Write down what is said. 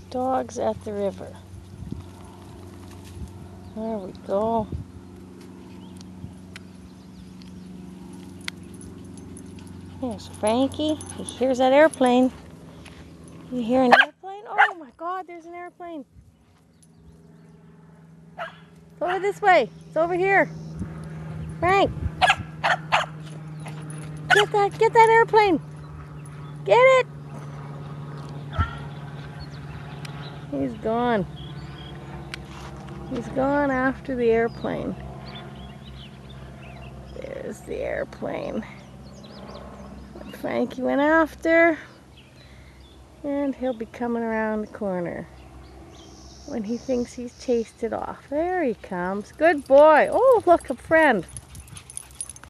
Dogs at the river. There we go. There's Frankie. He hears that airplane. You hear an airplane? Oh my God, there's an airplane. It's over this way. It's over here. Frank, get that airplane. Get it. He's gone. He's gone after the airplane. There's the airplane. Frankie went after, and he'll be coming around the corner when he thinks he's chased it off. There he comes. Good boy. Oh, look, a friend.